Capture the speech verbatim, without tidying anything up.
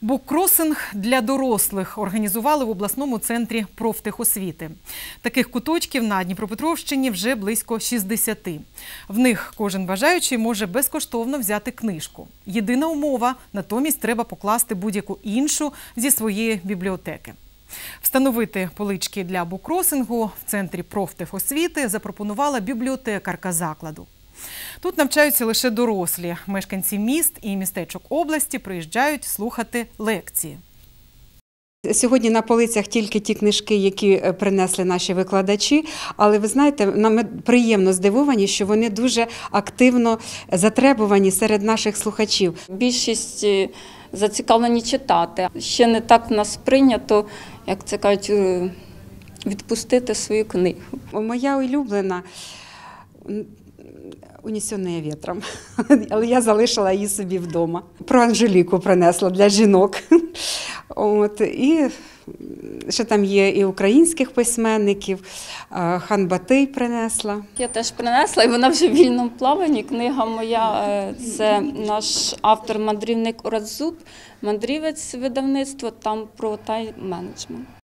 Буккросинг для дорослих організували в обласному центрі профтехосвіти. Таких куточків на Дніпропетровщині вже близько шістдесяти. В них кожен бажаючий може безкоштовно взяти книжку. Єдина умова – натомість треба покласти будь-яку іншу зі своєї бібліотеки. Встановити полички для буккросингу в центрі профтехосвіти запропонувала бібліотекарка закладу. Тут навчаються лише дорослі. Мешканці міст і містечок області приїжджають слухати лекції. Сьогодні на полицях тільки ті книжки, які принесли наші викладачі, але ви знаєте, нам приємно здивовані, що вони дуже активно затребувані серед наших слухачів. Більшість зацікавлені читати. Ще не так в нас прийнято, як це кажуть, відпустити свою книгу. Моя улюблена «Унесена вітром», але я залишила її собі вдома. Про Анжеліку принесла для жінок. От, і ще там є і українських письменників, Хан Батий принесла. Я теж принесла, і вона вже в вільному плаванні. Книга моя – це наш автор-мандрівник Ораз Зуб, мандрівець видавництва, там про тайм-менеджмент.